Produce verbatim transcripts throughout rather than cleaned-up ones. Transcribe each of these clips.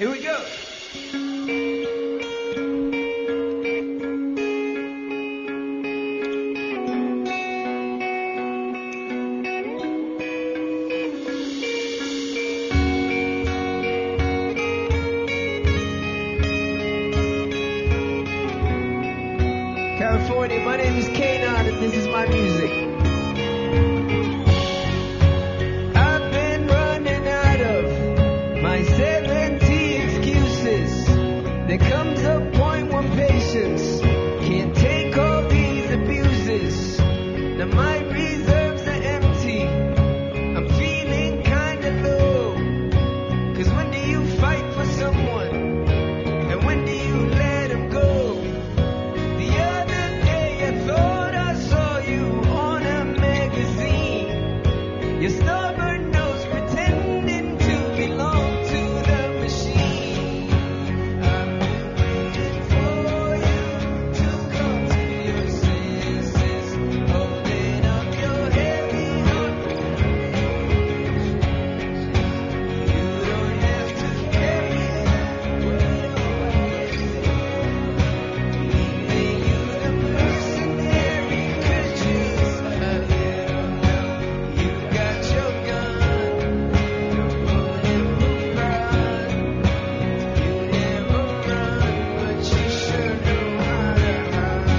Here we go. California, my name is Kanon and this is my music. I've been running out of my seventy excuses. There comes a point when patience can't take all these abuses. Now my reserves are empty, I'm feeling kinda low. Cause when do you fight for someone? And when do you let them go? The other day I thought I saw you on a magazine. Your stubborn nose pretending to belong to the machine. I've been waiting for you to come to your senses, holding up your heavy heart. You don't have to carry that weight on yourself. Leaving you the mercenary creatures a little help. You got your gun, your bulletproof pride. You never run, but you sure know how to hide.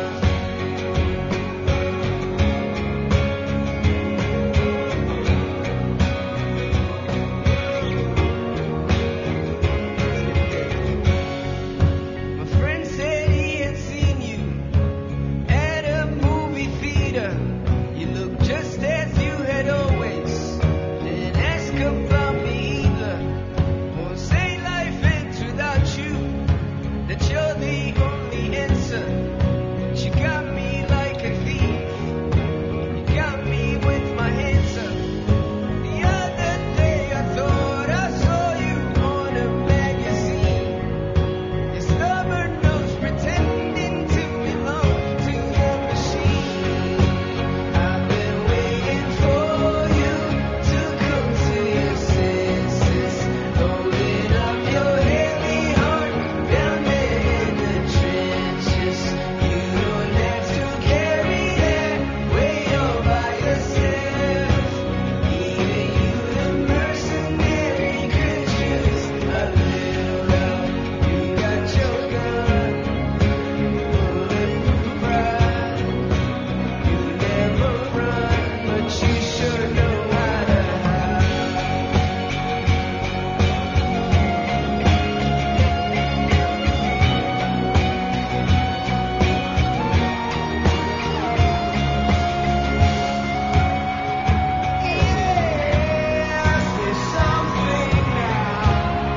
My friend said he had seen you at a movie theater. You look just as you had always. Didn't ask about me either. Won't say life ends without you. That you're the only answer. But you got me like a thief. You got me with my hands up. The other day I thought I saw you on a magazine. Your stubborn nose pretending to belong to the machine. I've been waiting for you to come to your senses, holding up your heavy heart down there in the trenches. You don't have to carry that weight all by yourself. Even you the mercenary creatures a little help. You got your gun, bulletproof pride. You never run, but you sure know how to hide. Yeah, say something now.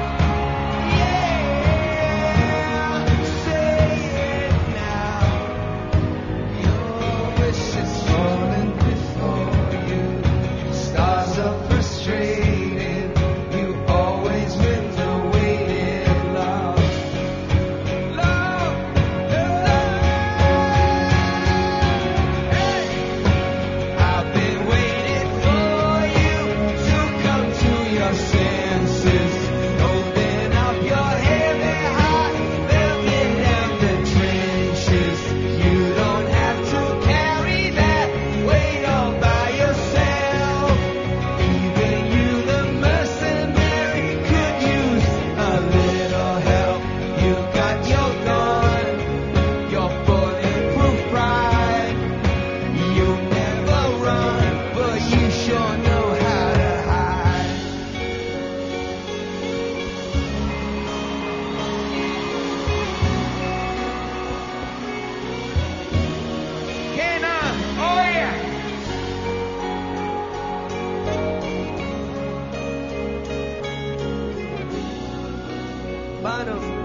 Yeah, say it now. Your wish is falling before you. Stars are frustrated. You always win the waiting love. Love, love. Hey. I've been waiting for you to come to your senses, holding up your heavy heart, building down the trenches. You don't have to carry that weight all by yourself. Even you, the mercenary, could use a little help. You got your gun, your bulletproof pride. You never run, but you sure know how to hide. Kanon, oh yeah. Bono.